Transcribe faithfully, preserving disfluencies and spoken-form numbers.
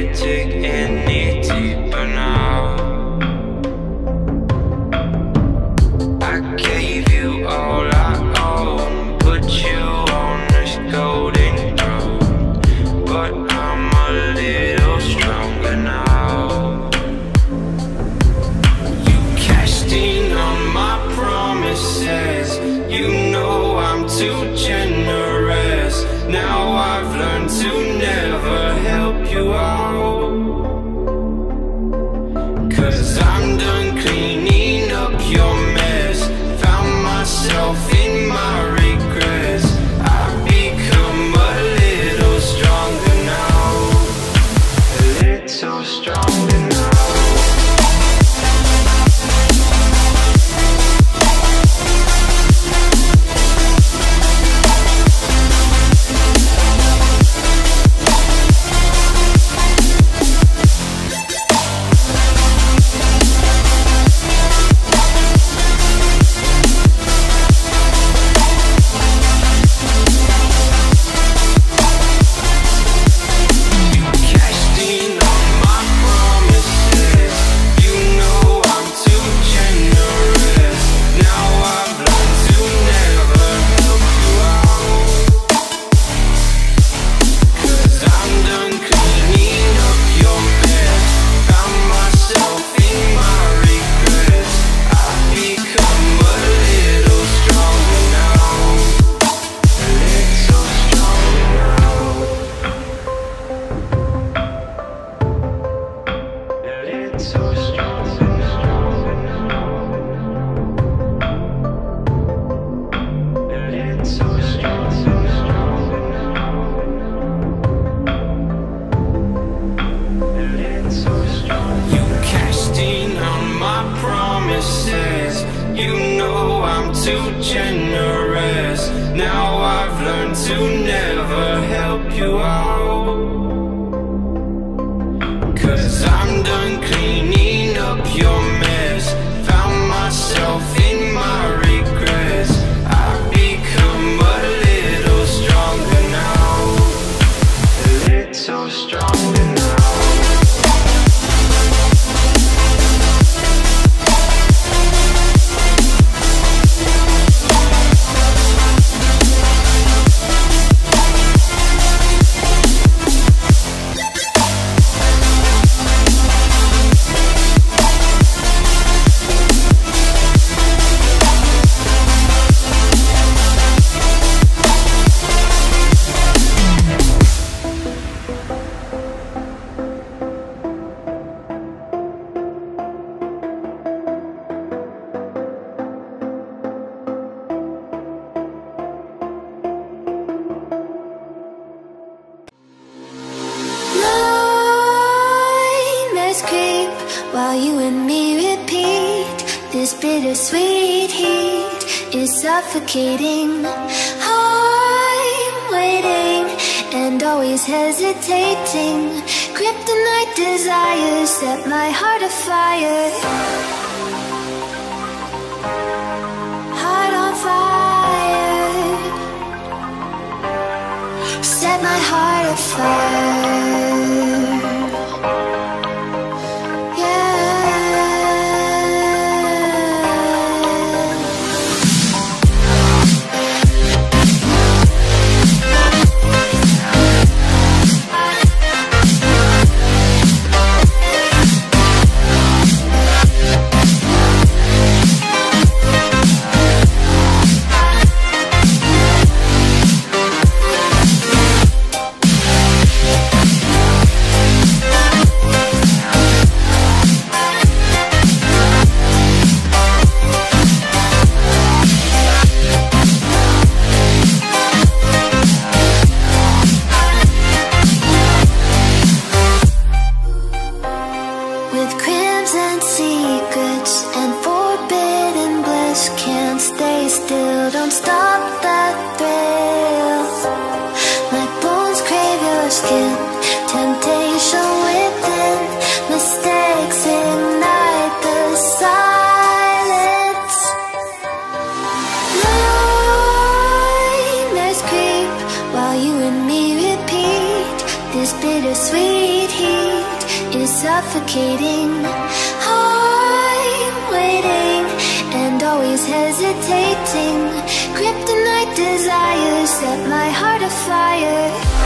dig any deeper now. I gave you all I own, put you on this golden throne, but I'm a little stronger now. You cashed in on my promises, you know I'm too generous. Now I've learned to never help you out, 'cause I'm done cleaning up your mess. Found myself in my regrets. I've become a little stronger now, a little stronger now. While you and me repeat, this bittersweet heat is suffocating. I'm waiting and always hesitating. Kryptonite desires set my heart afire. Heart on fire. Set my heart afire. This bittersweet heat is suffocating. I'm waiting and always hesitating. Kryptonite desires set my heart afire.